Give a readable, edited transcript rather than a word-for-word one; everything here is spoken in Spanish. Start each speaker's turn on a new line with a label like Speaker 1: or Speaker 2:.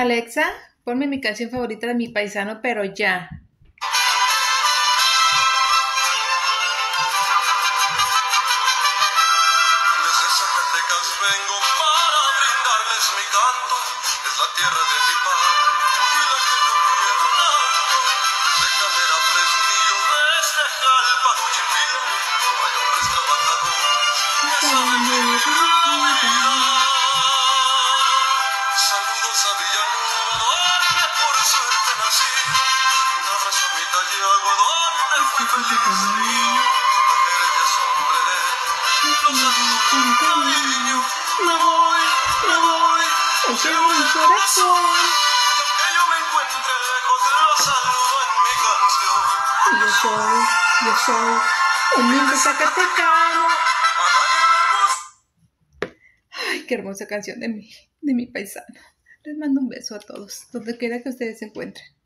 Speaker 1: Alexa, ponme mi canción favorita de Mi Paisano, pero ya.
Speaker 2: Desde Zacatecas vengo para brindarles mi canto. Es la tierra de mi padre y la que yo quiero tanto. Desde Calera, Fresnillo, desde Jalpa, Juchipil, hay hombres trabajadores que saben vivir la vida. Saludos a Villanueva, donde por suerte nací. Un abrazo a mi Tallago, donde fui feliz niño. A Jerez, Sombreré, los saludo con cariño. Me voy,
Speaker 1: Te llevo mi corazón.
Speaker 2: y aunque yo me encuentre lejos, lo saludo en mi canción.
Speaker 1: Yo soy humilde zacatecano. Ay, qué hermosa canción de mi paisano. Les mando un beso a todos, donde quiera que ustedes se encuentren.